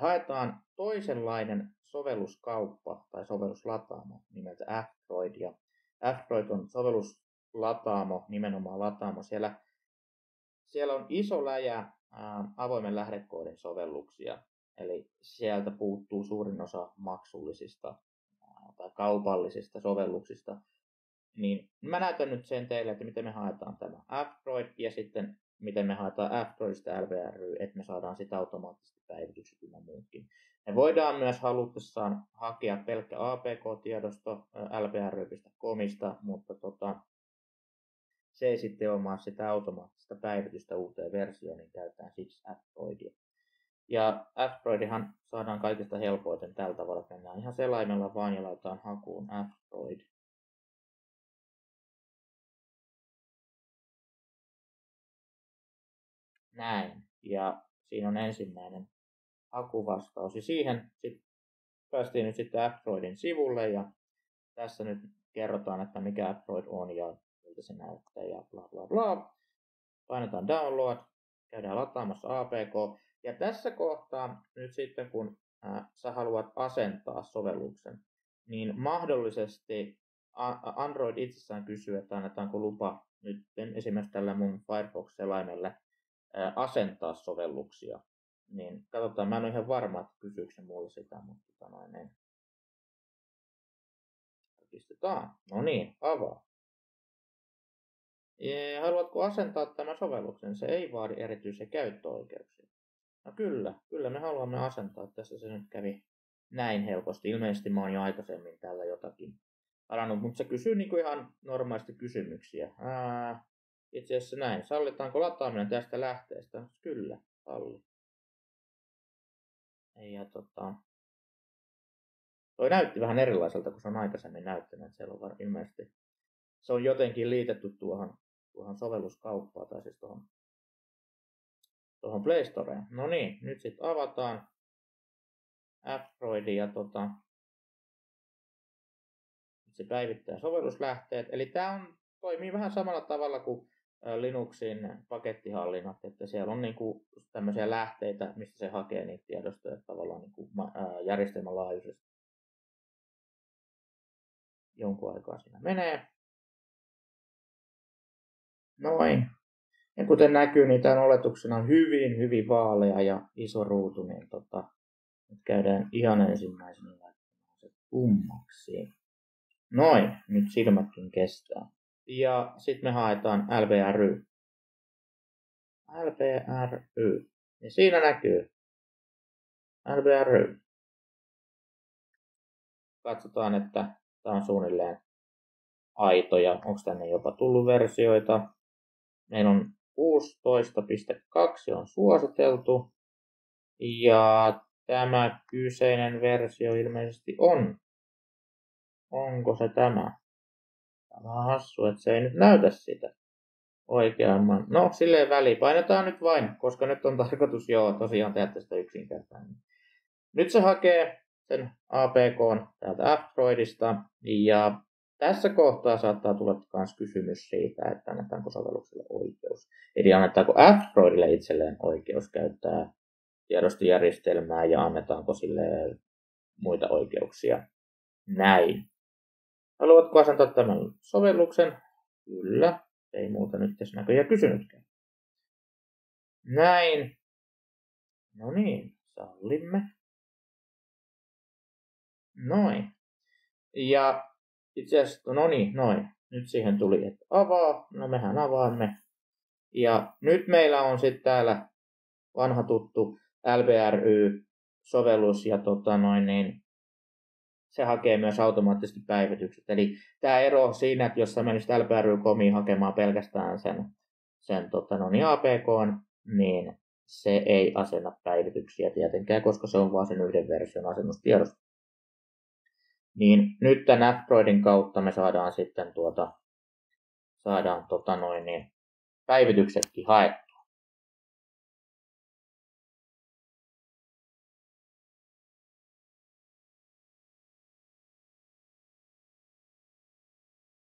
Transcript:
haetaan toisenlainen sovelluskauppa tai sovelluslataamo nimeltä F-Droid. Ja F-Droid on sovelluslataamo, nimenomaan lataamo. Siellä on iso läjä avoimen lähdekoodin sovelluksia. Eli sieltä puuttuu suurin osa maksullisista tai kaupallisista sovelluksista. Niin mä näytän nyt sen teille, että miten me haetaan tämä F-Droid ja sitten miten me haetaan F-Droidista LVRY, että me saadaan sitä automaattisesti päivitykset ja muutkin. Me voidaan myös halutessaan hakea pelkkä APK-tiedosto lvry.comista, mutta se ei sitten omaa sitä automaattista päivitystä uuteen versioon, niin käytetään siksi F-Droidia. Ja F-Droidihan saadaan kaikista helpoiten tällä tavalla, että mennään ihan selaimella vaan ja laitetaan hakuun F-Droid. Näin. Ja siinä on ensimmäinen hakuvastaus. Ja siihen päästiin nyt sitten F-Droidin sivulle. Ja tässä nyt kerrotaan, että mikä F-Droid on ja miltä se näyttää ja bla bla bla. Painetaan download. Käydään lataamassa APK. Ja tässä kohtaa nyt sitten kun sä haluat asentaa sovelluksen, niin mahdollisesti Android itsessään kysyy, että annetaanko lupa nyt esimerkiksi tällä mun Firefox-selaimelle asentaa sovelluksia. Niin katsotaan, mä en ole ihan varma, että kysyykö se mulle sitä, mutta niin. Tarkistetaan. No niin, avaa. Haluatko asentaa tämän sovelluksen? Se ei vaadi erityisiä käyttöoikeuksia. No kyllä me haluamme asentaa. Tässä se nyt kävi näin helposti. Ilmeisesti mä oon jo aikaisemmin tällä jotakin parannut, mutta se kysyy niinku ihan normaalisti kysymyksiä. Itse asiassa näin. Sallitaanko lataaminen tästä lähteestä? Kyllä, salli. Ja toi näytti vähän erilaiselta kuin se on aikaisemmin näyttänyt. Siellä on ilmeisesti se on jotenkin liitetty tuohon sovelluskauppaan tai siis tuohon Play Storeen. No niin, nyt sitten avataan F-Droid ja se päivittää sovelluslähteet. Eli tämä toimii vähän samalla tavalla kuin Linuxin pakettihallinnat, että siellä on niinku tämmöisiä lähteitä, mistä se hakee niitä tiedostoja tavallaan niinku järjestelmän laajuisesti. Jonkun aikaa siinä menee. Noin. Ja kuten näkyy, niin tämän oletuksena on hyvin vaalea ja iso ruutu, niin nyt käydään ihan ensimmäisenä laittamaan se tummaksi. Noin, nyt silmätkin kestää. Ja sitten me haetaan LVRY. LVRY. Ja siinä näkyy LVRY. Katsotaan, että tämä on suunnilleen aito ja onko tänne jopa tullut versioita. Meillä on 16.2 on suositeltu ja tämä kyseinen versio ilmeisesti on. Onko se tämä? Tämä on hassu, että se ei nyt näytä sitä oikeamman. No silleen väliin. Painetaan nyt vain, koska nyt on tarkoitus tosiaan tehdä tästä yksinkertainen. Nyt se hakee sen APK:n täältä F-Droidista ja tässä kohtaa saattaa tulla myös kysymys siitä, että annetaanko sovellukselle oikeus. Eli annetaanko F-Droidille itselleen oikeus käyttää tiedostojärjestelmää ja annetaanko sille muita oikeuksia. Näin. Haluatko asentaa tämän sovelluksen? Kyllä. Ei muuta nyt tässä näköjään kysynytkään. Näin. No niin, sallimme. Noin. Ja itse asiassa, no niin, noin. Nyt siihen tuli, että avaa. No mehän avaamme. Ja nyt meillä on sitten täällä vanha tuttu LVRY-sovellus ja se hakee myös automaattisesti päivitykset. Eli tämä ero siinä, että jos sä menisit LVRY.comiin hakemaan pelkästään sen APK:n, niin se ei asenna päivityksiä tietenkään, koska se on vain sen yhden version asennustiedosto. Niin nyt tämän F-Droidin kautta me saadaan sitten päivityksetkin haettua.